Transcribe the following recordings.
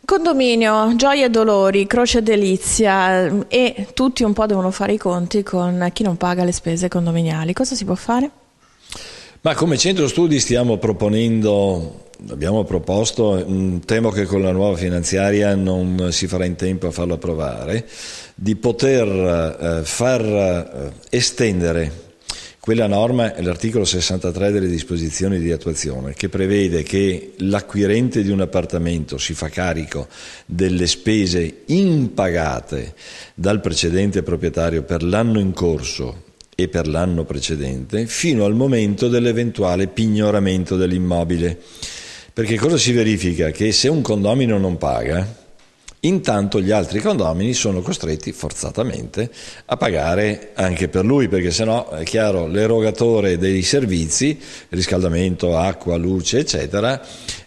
Condominio, gioie e dolori, croce e delizia, e tutti un po' devono fare i conti con chi non paga le spese condominiali. Cosa si può fare? Ma come centro studi abbiamo proposto, temo che con la nuova finanziaria non si farà in tempo a farlo approvare, di poter far estendere quella norma è l'articolo 63 delle disposizioni di attuazione, che prevede che l'acquirente di un appartamento si fa carico delle spese impagate dal precedente proprietario per l'anno in corso e per l'anno precedente, fino al momento dell'eventuale pignoramento dell'immobile. Perché cosa si verifica? Che se un condomino non paga, intanto gli altri condomini sono costretti forzatamente a pagare anche per lui, perché sennò è chiaro l'erogatore dei servizi, riscaldamento, acqua, luce, eccetera,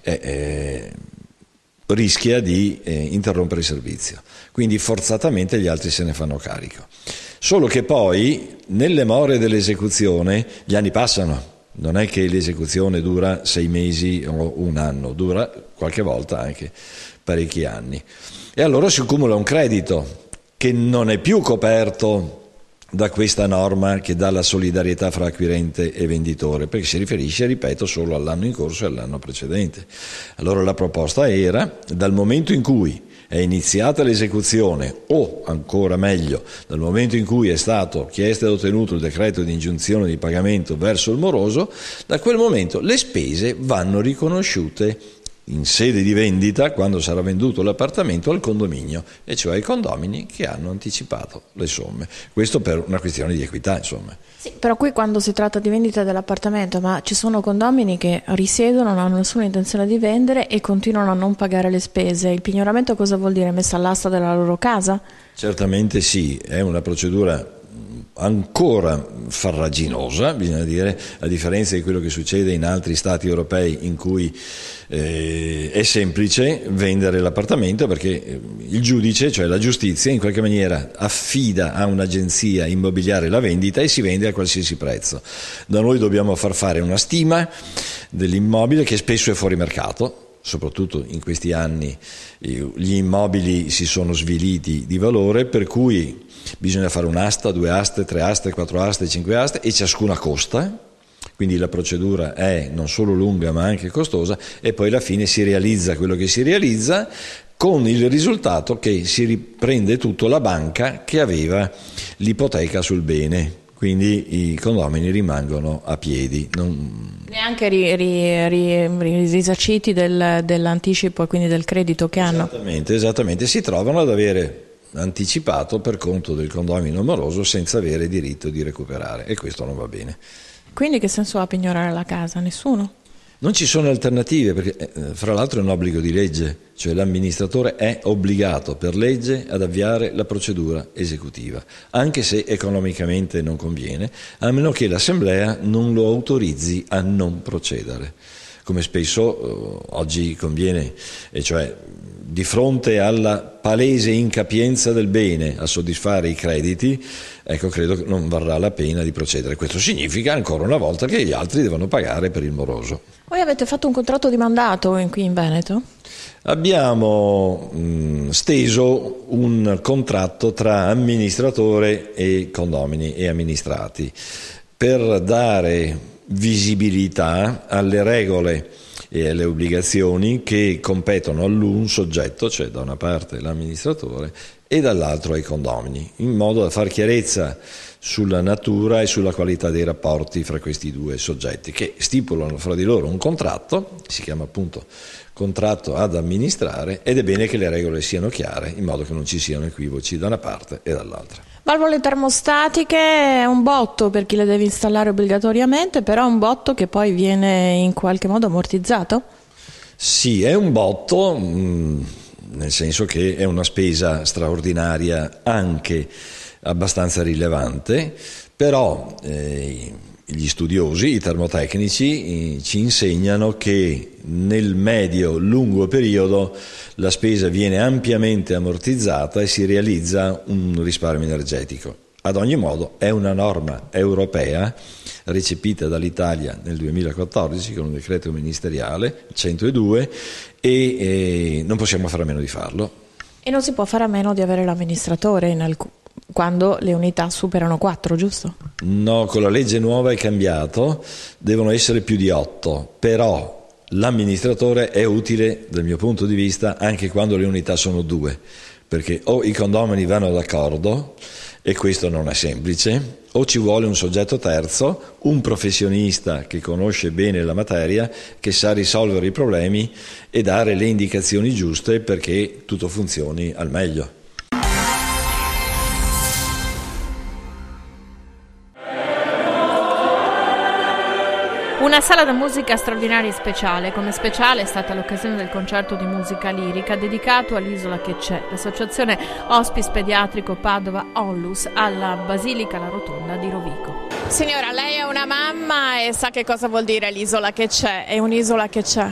rischia di interrompere il servizio. Quindi forzatamente gli altri se ne fanno carico. Solo che poi, nelle more dell'esecuzione, gli anni passano. Non è che l'esecuzione dura 6 mesi o un anno, dura qualche volta anche parecchi anni. E allora si accumula un credito che non è più coperto da questa norma che dà la solidarietà fra acquirente e venditore, perché si riferisce, ripeto, solo all'anno in corso e all'anno precedente. Allora la proposta era, dal momento in cui è iniziata l'esecuzione, o ancora meglio, dal momento in cui è stato chiesto ed ottenuto il decreto di ingiunzione di pagamento verso il moroso, da quel momento le spese vanno riconosciute in sede di vendita, quando sarà venduto l'appartamento, al condominio, e cioè ai condomini che hanno anticipato le somme. Questo per una questione di equità, insomma. Sì, però qui quando si tratta di vendita dell'appartamento, ma ci sono condomini che risiedono, non hanno nessuna intenzione di vendere e continuano a non pagare le spese. Il pignoramento cosa vuol dire? Messa all'asta della loro casa? Certamente sì, è una procedura ancora farraginosa, bisogna dire, a differenza di quello che succede in altri stati europei in cui è semplice vendere l'appartamento, perché il giudice, cioè la giustizia, in qualche maniera affida a un'agenzia immobiliare la vendita e si vende a qualsiasi prezzo. Da noi dobbiamo far fare una stima dell'immobile che spesso è fuori mercato. Soprattutto in questi anni gli immobili si sono sviliti di valore, per cui bisogna fare un'asta, 2 aste, 3 aste, 4 aste, 5 aste, e ciascuna costa, quindi la procedura è non solo lunga ma anche costosa, e poi alla fine si realizza quello che si realizza, con il risultato che si riprende tutto la banca che aveva l'ipoteca sul bene. Quindi i condomini rimangono a piedi. Neanche risarciti dell'anticipo e quindi del credito che hanno. Esattamente, si trovano ad avere anticipato per conto del condomino moroso senza avere diritto di recuperare, e questo non va bene. Quindi che senso ha pignorare la casa? Nessuno? Non ci sono alternative, perché fra l'altro è un obbligo di legge, cioè l'amministratore è obbligato per legge ad avviare la procedura esecutiva, anche se economicamente non conviene, a meno che l'assemblea non lo autorizzi a non procedere, come spesso oggi conviene, e cioè di fronte alla palese incapienza del bene a soddisfare i crediti, ecco, credo che non varrà la pena di procedere. Questo significa ancora una volta che gli altri devono pagare per il moroso. Voi avete fatto un contratto di mandato qui in Veneto? Abbiamo steso un contratto tra amministratore e condomini e amministrati per dare visibilità alle regole e alle obbligazioni che competono all'un soggetto, cioè da una parte l'amministratore e dall'altro ai condomini, in modo da far chiarezza sulla natura e sulla qualità dei rapporti fra questi due soggetti, che stipulano fra di loro un contratto, si chiama appunto contratto ad amministrare, ed è bene che le regole siano chiare, in modo che non ci siano equivoci da una parte e dall'altra. Valvole termostatiche è un botto per chi le deve installare obbligatoriamente, però è un botto che poi viene in qualche modo ammortizzato? Sì, è un botto, nel senso che è una spesa straordinaria, anche abbastanza rilevante, però gli studiosi, i termotecnici, ci insegnano che nel medio-lungo periodo la spesa viene ampiamente ammortizzata e si realizza un risparmio energetico. Ad ogni modo è una norma europea recepita dall'Italia nel 2014 con un decreto ministeriale 102 e non possiamo fare a meno di farlo. E non si può fare a meno di avere l'amministratore quando le unità superano 4, giusto? No, con la legge nuova è cambiato, devono essere più di 8, però l'amministratore è utile dal mio punto di vista anche quando le unità sono 2, perché o i condomini vanno d'accordo, e questo non è semplice, o ci vuole un soggetto terzo, un professionista che conosce bene la materia, che sa risolvere i problemi e dare le indicazioni giuste perché tutto funzioni al meglio. Una sala da musica straordinaria e speciale. Come speciale è stata l'occasione del concerto di musica lirica dedicato all'Isola che c'è, l'associazione Hospice Pediatrico Padova Onlus alla Basilica La Rotonda di Rovigo. Signora, lei è una mamma e sa che cosa vuol dire l'Isola che c'è, è un'isola che c'è.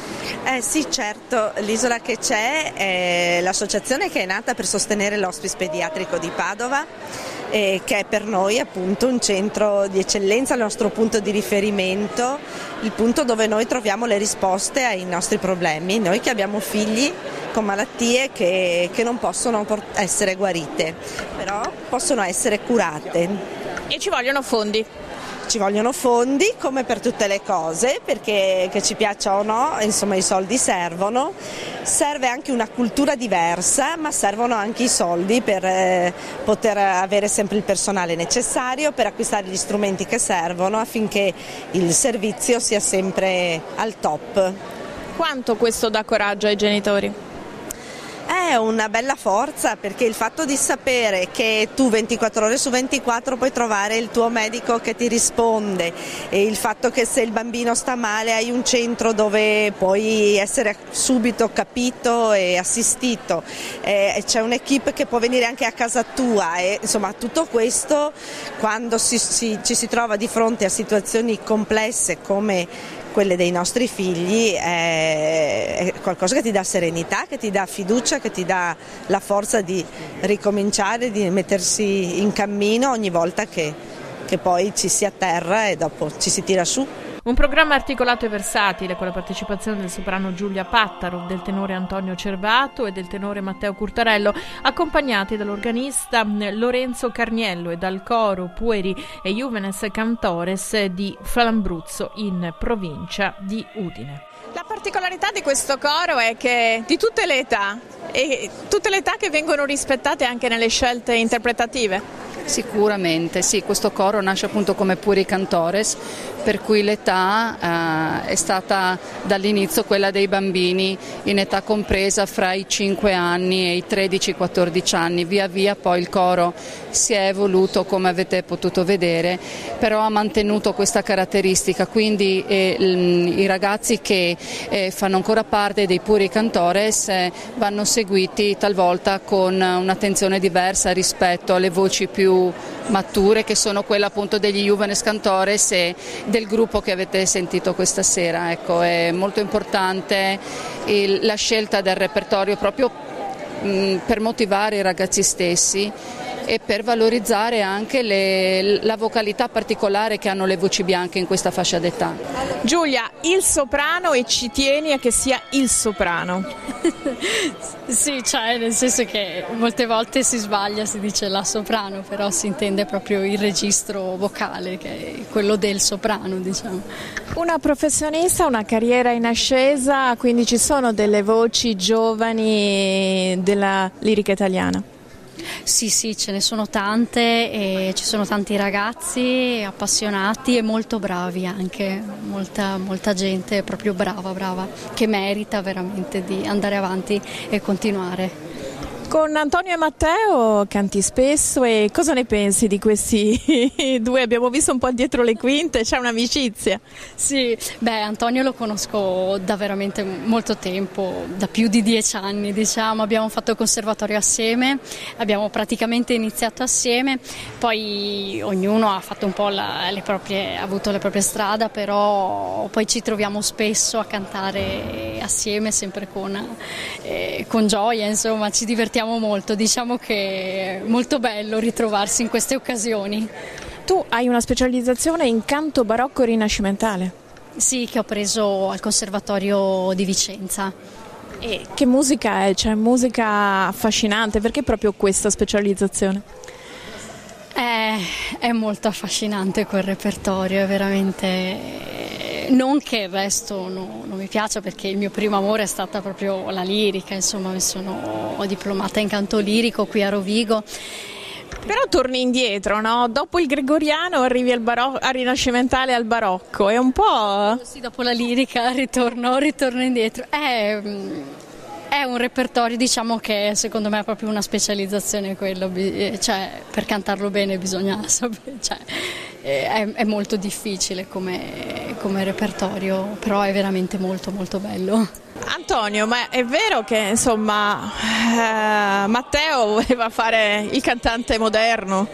Sì, certo, l'Isola che c'è è l'associazione che è nata per sostenere l'Hospice Pediatrico di Padova, che è per noi appunto un centro di eccellenza, il nostro punto di riferimento, il punto dove noi troviamo le risposte ai nostri problemi, noi che abbiamo figli con malattie che non possono essere guarite, però possono essere curate. E ci vogliono fondi. Ci vogliono fondi come per tutte le cose, perché che ci piaccia o no, insomma i soldi servono, serve anche una cultura diversa, ma servono anche i soldi per poter avere sempre il personale necessario, per acquistare gli strumenti che servono affinché il servizio sia sempre al top. Quanto questo dà coraggio ai genitori? È una bella forza, perché il fatto di sapere che tu 24 ore su 24 puoi trovare il tuo medico che ti risponde, e il fatto che se il bambino sta male hai un centro dove puoi essere subito capito e assistito, c'è un'equipe che può venire anche a casa tua, e insomma tutto questo, quando ci si trova di fronte a situazioni complesse come quelle dei nostri figli, è qualcosa che ti dà serenità, che ti dà fiducia, che ti dà la forza di ricominciare, di mettersi in cammino ogni volta che poi ci si atterra e dopo ci si tira su. Un programma articolato e versatile con la partecipazione del soprano Giulia Pattaro, del tenore Antonio Cervato e del tenore Matteo Curtarello, accompagnati dall'organista Lorenzo Carniello e dal coro Pueri e Juvenes Cantores di Flambruzzo in provincia di Udine. La particolarità di questo coro è che di tutte le età, e tutte le età che vengono rispettate anche nelle scelte interpretative. Sicuramente, sì, questo coro nasce appunto come Pueri Cantores, per cui l'età è stata dall'inizio quella dei bambini in età compresa fra i 5 anni e i 13-14 anni. Via via poi il coro si è evoluto, come avete potuto vedere, però ha mantenuto questa caratteristica, quindi i ragazzi che fanno ancora parte dei Pueri Cantores vanno seguiti talvolta con un'attenzione diversa rispetto alle voci più mature, che sono quelle appunto degli Juvenes Cantores e del gruppo che avete sentito questa sera. Ecco, è molto importante la scelta del repertorio proprio per motivare i ragazzi stessi e per valorizzare anche la vocalità particolare che hanno le voci bianche in questa fascia d'età. Giulia, il soprano, e ci tieni a che sia il soprano. Sì, cioè nel senso che molte volte si sbaglia, si dice la soprano, però si intende proprio il registro vocale, che è quello del soprano, diciamo. Una professionista, una carriera in ascesa, quindi ci sono delle voci giovani della lirica italiana. Sì, ce ne sono tante, e ci sono tanti ragazzi appassionati e molto bravi anche, molta gente proprio brava, che merita veramente di andare avanti e continuare. Con Antonio e Matteo canti spesso, e cosa ne pensi di questi due? Abbiamo visto un po' dietro le quinte, c'è un'amicizia. Sì, Antonio lo conosco da veramente molto tempo, da più di 10 anni diciamo, abbiamo fatto il conservatorio assieme, abbiamo praticamente iniziato assieme, poi ognuno ha fatto un po' ha avuto le proprie strade, però poi ci troviamo spesso a cantare assieme, sempre con gioia, insomma ci divertiamo molto, diciamo che è molto bello ritrovarsi in queste occasioni. Tu hai una specializzazione in canto barocco rinascimentale. Sì, che ho preso al Conservatorio di Vicenza. E che musica è? Cioè musica affascinante, perché proprio questa specializzazione? È molto affascinante quel repertorio, è veramente... Non che il resto non mi piaccia, perché il mio primo amore è stata proprio la lirica, insomma ho diplomata in canto lirico qui a Rovigo. Però torni indietro, no? Dopo il gregoriano arrivi al rinascimentale, al barocco, è un po'... Sì, dopo la lirica ritorno indietro. È un repertorio, diciamo, che secondo me è proprio una specializzazione quello, cioè per cantarlo bene bisogna sapere, cioè, è molto difficile come repertorio, però è veramente molto molto bello. Antonio, ma è vero che insomma Matteo voleva fare il cantante moderno?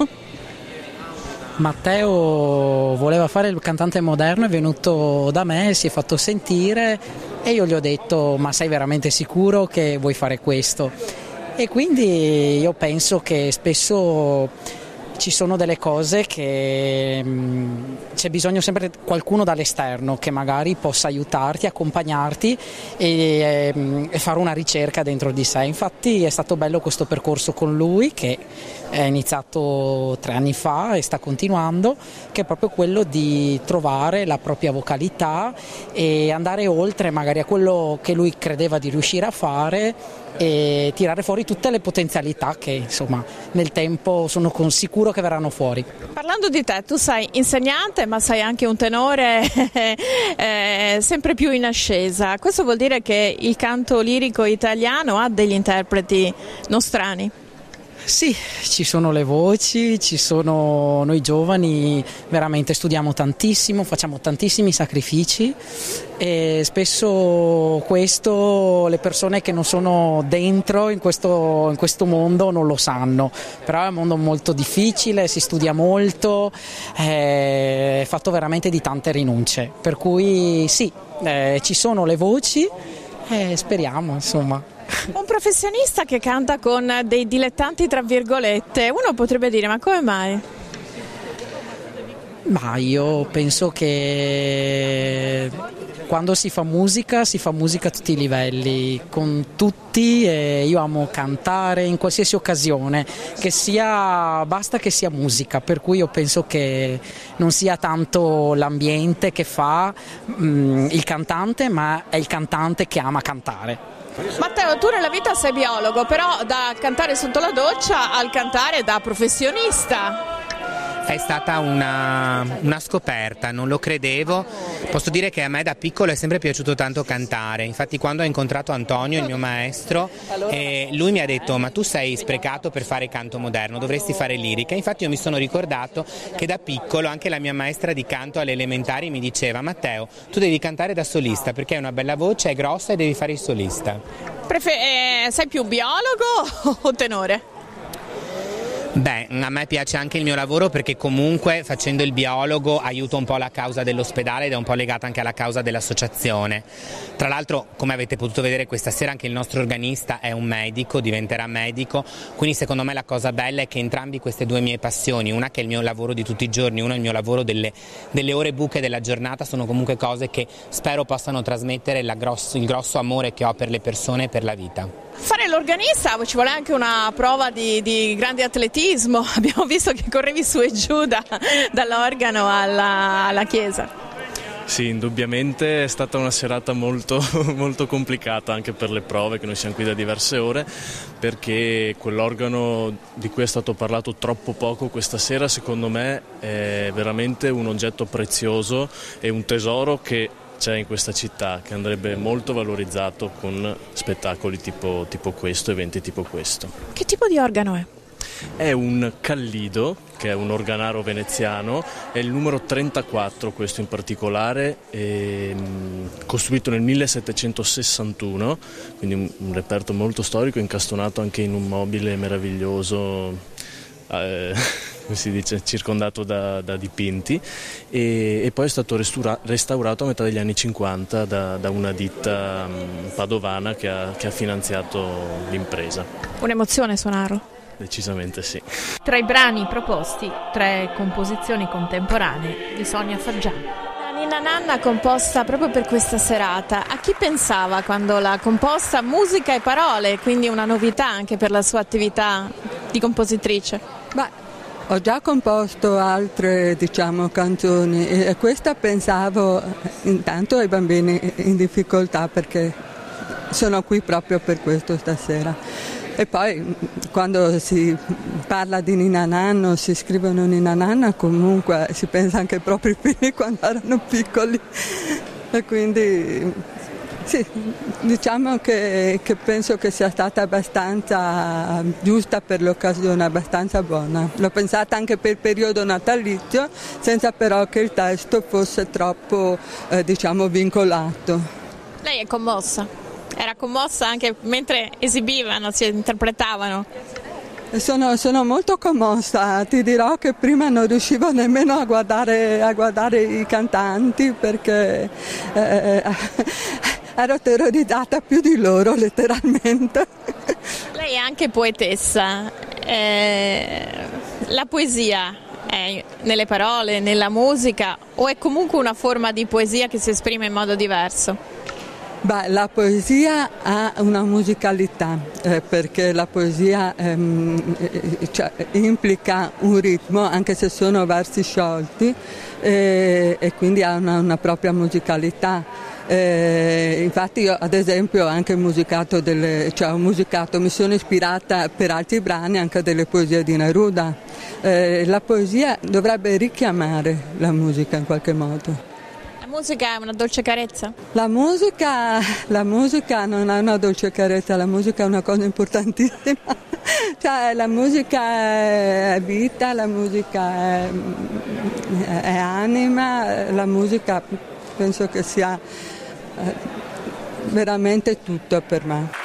Matteo voleva fare il cantante moderno, è venuto da me, si è fatto sentire e io gli ho detto: ma sei veramente sicuro che vuoi fare questo? E quindi io penso che spesso ci sono delle cose che c'è bisogno sempre di qualcuno dall'esterno che magari possa aiutarti, accompagnarti e fare una ricerca dentro di sé. Infatti è stato bello questo percorso con lui, che è iniziato 3 anni fa e sta continuando, che è proprio quello di trovare la propria vocalità e andare oltre magari a quello che lui credeva di riuscire a fare e tirare fuori tutte le potenzialità che insomma nel tempo sono sicuro che verranno fuori. Parlando di te, tu sei insegnante ma sei anche un tenore sempre più in ascesa. Questo vuol dire che il canto lirico italiano ha degli interpreti nostrani? Sì, ci sono le voci, ci sono noi giovani, veramente studiamo tantissimo, facciamo tantissimi sacrifici e spesso questo le persone che non sono dentro in questo mondo non lo sanno, però è un mondo molto difficile, si studia molto, è fatto veramente di tante rinunce, per cui sì, ci sono le voci e speriamo insomma. Un professionista che canta con dei dilettanti tra virgolette, uno potrebbe dire: ma come mai? Ma io penso che quando si fa musica a tutti i livelli, con tutti, e io amo cantare in qualsiasi occasione, basta che sia musica, per cui io penso che non sia tanto l'ambiente che fa il cantante, ma è il cantante che ama cantare. Matteo, tu nella vita sei biologo, però da cantare sotto la doccia al cantare da professionista. È stata una scoperta, non lo credevo. Posso dire che a me da piccolo è sempre piaciuto tanto cantare. Infatti quando ho incontrato Antonio, il mio maestro, lui mi ha detto: ma tu sei sprecato per fare canto moderno, dovresti fare lirica. Infatti io mi sono ricordato che da piccolo anche la mia maestra di canto alle elementari mi diceva: Matteo, tu devi cantare da solista perché hai una bella voce, è grossa e devi fare il solista. Sei più biologo o tenore? Beh, a me piace anche il mio lavoro perché comunque facendo il biologo aiuto un po' la causa dell'ospedale ed è un po' legata anche alla causa dell'associazione. Tra l'altro, come avete potuto vedere questa sera, anche il nostro organista è un medico, diventerà medico, quindi secondo me la cosa bella è che entrambi queste due mie passioni, una che è il mio lavoro di tutti i giorni, una è il mio lavoro delle ore buche della giornata, sono comunque cose che spero possano trasmettere il grosso amore che ho per le persone e per la vita. Fare l'organista ci vuole anche una prova di grande atletismo, abbiamo visto che correvi su e giù dall'organo alla chiesa. Sì, indubbiamente è stata una serata molto, molto complicata anche per le prove, che noi siamo qui da diverse ore, perché quell'organo di cui è stato parlato troppo poco questa sera secondo me è veramente un oggetto prezioso e un tesoro che c'è in questa città, che andrebbe molto valorizzato con spettacoli tipo questo, eventi tipo questo. Che tipo di organo è? È un callido, che è un organaro veneziano, è il numero 34 questo in particolare, costruito nel 1761, quindi un reperto molto storico, incastonato anche in un mobile meraviglioso, come si dice, circondato da dipinti, e poi è stato restaurato a metà degli anni 50 da una ditta padovana che ha finanziato l'impresa. Un'emozione suonarlo. decisamente sì. Tra i brani proposti, 3 composizioni contemporanee di Sonia Faggiani. La Ninna Nanna composta proprio per questa serata. A chi pensava quando l'ha composta? Musica e parole, quindi una novità anche per la sua attività di compositrice. Ho già composto altre, canzoni e questa pensavo intanto ai bambini in difficoltà, perché sono qui proprio per questo stasera. E poi quando si parla di Ninna Nanna, si scrivono Ninna Nanna, comunque si pensa anche ai propri figli quando erano piccoli. E quindi sì, diciamo che penso che sia stata abbastanza giusta per l'occasione, abbastanza buona. L'ho pensata anche per il periodo natalizio, senza però che il testo fosse troppo vincolato. Lei è commossa? Era commossa anche mentre esibivano, si interpretavano? Sono molto commossa, ti dirò che prima non riuscivo nemmeno a guardare i cantanti, perché ero terrorizzata più di loro, letteralmente. Lei è anche poetessa, la poesia è nelle parole, nella musica, o è comunque una forma di poesia che si esprime in modo diverso? La poesia ha una musicalità, perché la poesia implica un ritmo, anche se sono versi sciolti, e quindi ha una propria musicalità. Infatti io ad esempio ho anche musicato mi sono ispirata per altri brani anche a delle poesie di Neruda. La poesia dovrebbe richiamare la musica in qualche modo. La musica è una dolce carezza? La musica non è una dolce carezza, la musica è una cosa importantissima. La musica è vita, la musica è anima, la musica penso che sia veramente tutto per me.